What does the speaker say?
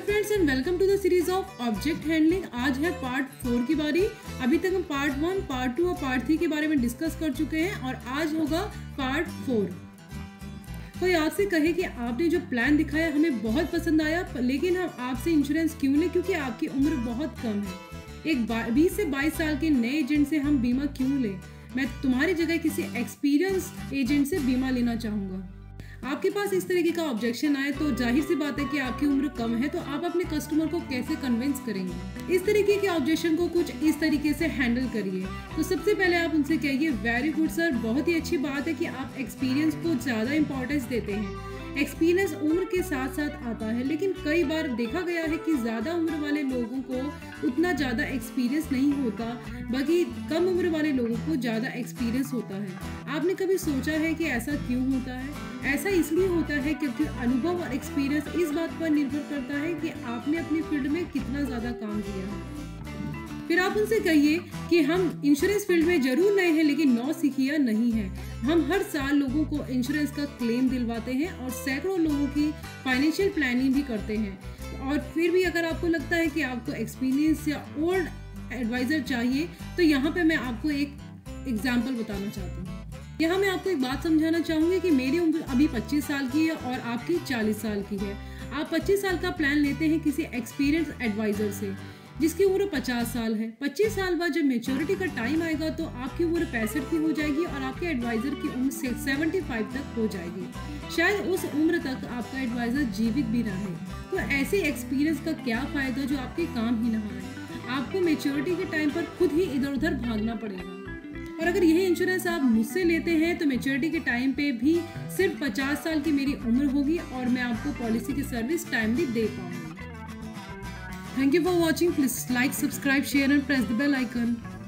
Friends and welcome to the series of object handling. आज है part 4 की बारी। अभी तक हम पार्ट 1, पार्ट 2 और पार्ट 3 के बारे में डिस्कस कर चुके हैं और आज होगा पार्ट 4। कोई आपसे कहे कि आपने जो प्लान दिखाया हमें बहुत पसंद आया, लेकिन हम आपसे इंश्योरेंस क्यों लें क्योंकि आपकी उम्र बहुत कम है। एक 20 से 22 साल के नए एजेंट से हम बीमा क्यों लें? मैं तुम्हारी जगह किसी एक्सपीरियंस एजेंट से बीमा लेना चाहूँगा। आपके पास इस तरीके का ऑब्जेक्शन आए तो जाहिर सी बात है कि आपकी उम्र कम है, तो आप अपने कस्टमर को कैसे कन्विंस करेंगे? इस तरीके के ऑब्जेक्शन को कुछ इस तरीके से हैंडल करिए। तो सबसे पहले आप उनसे कहिए, वेरी गुड सर, बहुत ही अच्छी बात है कि आप एक्सपीरियंस को ज़्यादा इंपॉर्टेंस देते हैं। एक्सपीरियंस उम्र के साथ साथ आता है, लेकिन कई बार देखा गया है कि ज़्यादा उम्र वाले लोगों को उतना ज़्यादा एक्सपीरियंस नहीं होता, बाकी कम उम्र वाले लोगों को ज़्यादा एक्सपीरियंस होता है। आपने कभी सोचा है कि ऐसा क्यों होता है? ऐसा इसलिए होता है क्योंकि अनुभव और एक्सपीरियंस इस बात पर निर्भर करता है कि आपने अपनी फील्ड में कितना ज़्यादा काम किया है। फिर आप उनसे कहिए कि हम इंश्योरेंस फील्ड में जरूर नए हैं, लेकिन नौसिखिया नहीं है। हम हर साल लोगों को इंश्योरेंस का क्लेम दिलवाते हैं और सैकड़ों लोगों की फाइनेंशियल प्लानिंग भी करते हैं। और फिर भी अगर आपको लगता है कि आपको एक्सपीरियंस या ओल्ड एडवाइज़र चाहिए, तो यहाँ पे मैं आपको एक एग्जाम्पल बताना चाहती हूँ। यहाँ मैं आपको एक बात समझाना चाहूँगी कि मेरी उम्र अभी 25 साल की है और आपकी 40 साल की है। आप 25 साल का प्लान लेते हैं किसी एक्सपीरियंस एडवाइज़र से जिसकी उम्र 50 साल है। 25 साल बाद जब मेच्योरिटी का टाइम आएगा तो आपकी उम्र 65 की हो जाएगी और आपके एडवाइज़र की उम्र 75 तक हो जाएगी। शायद उस उम्र तक आपका एडवाइज़र जीवित भी ना रहे। तो ऐसे एक्सपीरियंस का क्या फ़ायदा जो आपके काम ही ना आए? आपको मेच्योरिटी के टाइम पर खुद ही इधर उधर भागना पड़ेगा। और अगर यही इंश्योरेंस आप मुझसे लेते हैं तो मेच्योरिटी के टाइम पे भी सिर्फ 50 साल की मेरी उम्र होगी और मैं आपको पॉलिसी की सर्विस टाइमली दे पाऊंगी। Thank you for watching. Please like, subscribe, share and press the bell icon.